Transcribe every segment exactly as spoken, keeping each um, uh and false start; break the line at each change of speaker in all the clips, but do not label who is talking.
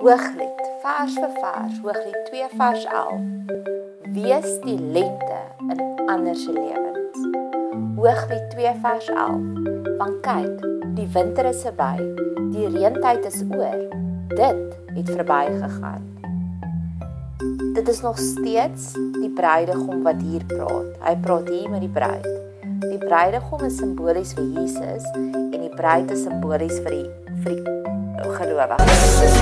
Hooglied, vers vir vers, Hooglied twee vers elf. Wees die lente in ander se lewens. Hooglied twee vers elf. Want kyk, die winter is verby, die reëntyd is oor, dit het verby gegaan. Dit is nog steeds die bruidegom wat hier praat. Hy praat hier met die bruid. Die bruidegom is simbolies vir Jesus en die bruid is simbolies vir die, vir die gelowiges.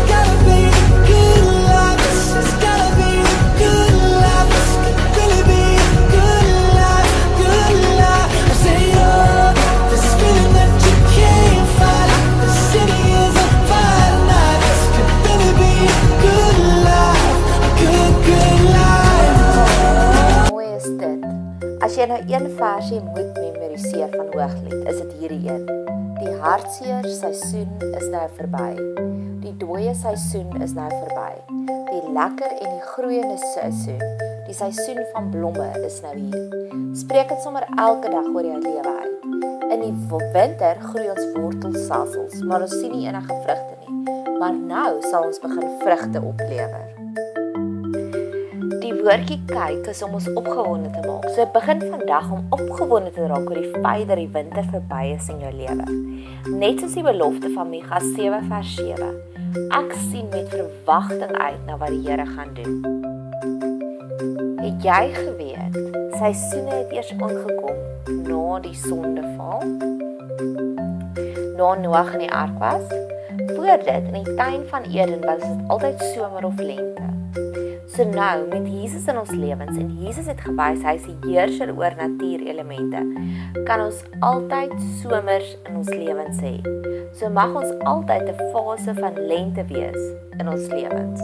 As jy nou een versie moet memoriseer van Hooglied, is dit hierdie een. Die hartseer seisoen is nou verby. Die dooie seisoen is nou verby. Die lekker en die groeiende seisoen, die seisoen van blomme is nou hier. Spreek dit sommer elke dag oor jou lewe uit. In die winter groei ons wortelsassels, maar ons sien nie enige vrugte nie. Maar nou sal ons begin vrugte oplewer. Die woordjie kyk is om ons opgewonde te maak. So begin vandag om opgewonde te raak oor die feit dat die winter verby is in jou lewe. Net soos die belofte van Micha sewe vers sewe. Ek sien met verwagting uit na wat die Here gaan doen. Het jy geweet, seisoene het eers aangekom na die sondeval? Na Noag in die ark was? Voor dit, in die tuin van Eden, was dit altyd somer of lente. So nou, met Jesus in ons lewens, en Jesus het gewys, hy is die heerser oor natuurelemente, kan ons altyd somers in ons lewens hê. So mag ons altyd 'n fase van lente wees in ons lewens.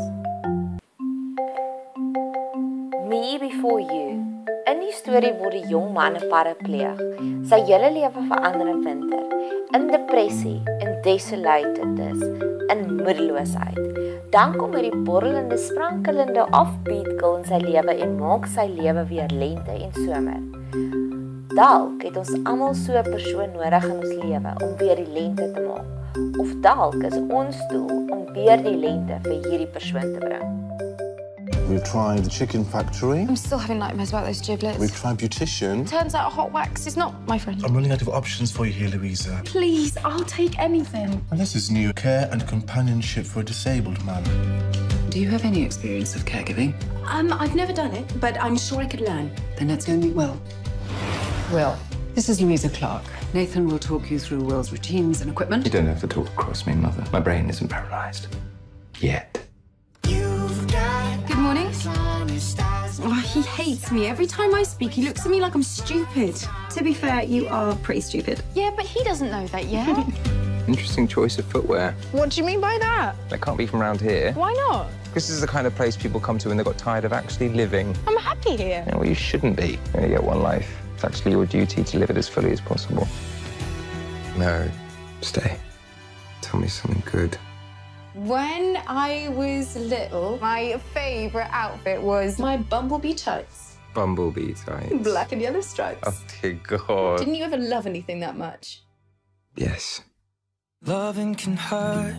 Me before you. In die storie word die jong man 'n parapleeg. Sy hele lewe verander in winter, in depressie, in desolatedness, in moedeloosheid. Dan kom hy die borrelende, sprankelende afbeatkel in sy lewe en maak sy lewe weer lente en somer. Dalk het ons almal so 'n persoon nodig in ons lewe om weer die lente te maak. Of dalk is ons doel om weer die lente vir hierdie persoon te bring.
We've tried the chicken factory.
I'm still having nightmares about those giblets.
We've tried beautician.
Turns out hot wax is not my friend.
I'm running out of options for you here, Louisa.
Please, I'll take anything.
And this is new care and companionship for a disabled man.
Do you have any experience of caregiving?
Um, I've never done it, but I'm sure I could learn.
Then let's go meet Will. Will, this is Louisa Clark. Nathan will talk you through Will's routines and equipment.
You don't have to talk across me, Mother. My brain isn't paralyzed. Yet.
Good morning. Oh, he hates me. Every time I speak, he looks at me like I'm stupid. To be fair, you are pretty stupid.
Yeah, but he doesn't know that yet.
Interesting choice of footwear.
What do you mean by that?
They can't be from around here.
Why not?
This is the kind of place people come to when they got tired of actually living.
I'm happy here.
You know, well, you shouldn't be. You only get one life. It's actually your duty to live it as fully as possible. No, stay. Tell me something good.
When I was little, my favourite outfit was my bumblebee tights.
Bumblebee tights.
Black and yellow stripes.
Oh, dear God.
Didn't you ever love anything that much?
Yes.
Loving can hurt.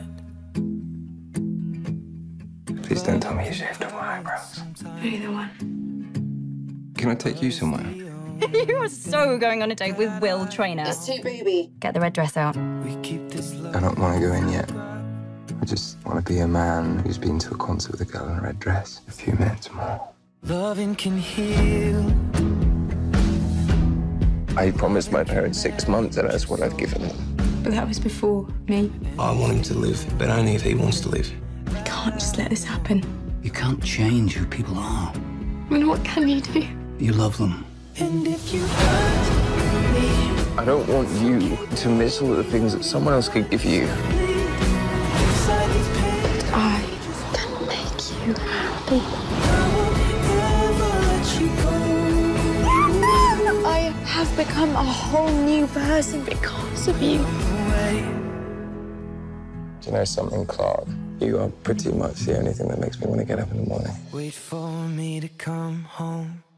Please don't tell me you shaved off my eyebrows.
Neither one.
Can I take you somewhere?
You are so going on a date with Will Trainer.
It's too booby.
Get the red dress out.
We keep this love.
I don't want to go in yet. I just want to be a man who's been to a concert with a girl in a red dress. A few minutes more.
Loving can heal.
I promised my parents six months, and that's what I've given them.
But that was before me.
I want him to live, but only if he wants to live.
We can't just let this happen.
You can't change who people are.
I mean, what can you do?
You love them.
And if you hurt me,
I don't want you to miss all the things that someone else could give you.
I can make you happy. I have become a whole new person because of you.
Do you know something, Clark? You are pretty much the only thing that makes me want to get up in the morning.
wait for me to come home.